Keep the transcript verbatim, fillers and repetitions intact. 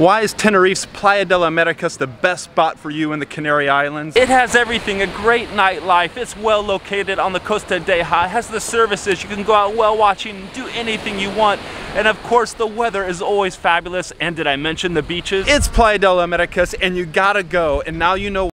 Why is Tenerife's Playa de Américas the best spot for you in the Canary Islands? It has everything, a great nightlife, it's well located on the Costa Deja, it has the services, you can go out whale watching, do anything you want, and of course the weather is always fabulous. And did I mention the beaches? It's Playa de Américas and you gotta go, and now you know